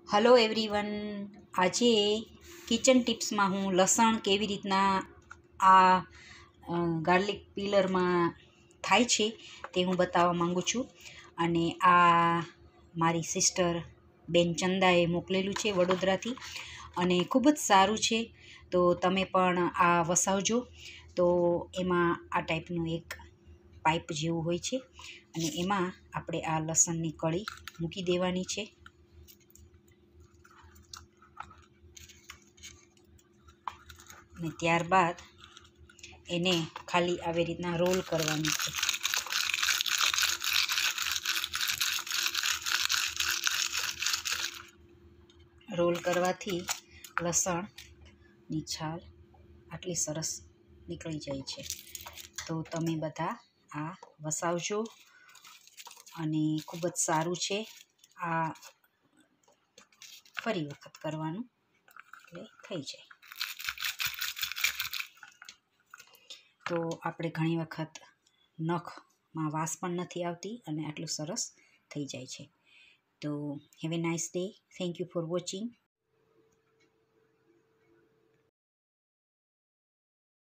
Hello everyone, આજે kitchen ટિપ્સમાં હું લસણ કેવી રીતના આ ગાર્લિક પીલરમાં થાય છે તે હું બતાવવા માંગુ છું. અને આ મારી સિસ્ટર બેન ચંદાએ મોકલેલું છે વડોદરાથી, અને ખૂબ જ સારું છે. તો તમે પણ આ વસાવજો. તો એમાં આ ટાઈપનું એક પાઇપ જેવું હોય છે, અને એમાં આપણે આ લસણની કળી મૂકી દેવાની છે. અને ત્યારબાદ એને ખાલી આવી રીતના રોલ કરવાની છે. રોલ કરવાથી લસણની છાલ આટલી સરસ નીકળી જાય છે. તો તમે બધા આ વસાવજો, અને ખૂબ જ સારું છે. આ ફરી વખત કરવાનું એટલે થઈ જાય. તો આપણે ઘણી વખત નખમાં વાસ પણ નથી આવતી, અને આટલું સરસ થઈ જાય છે. તો have a nice day. Thank you for watching.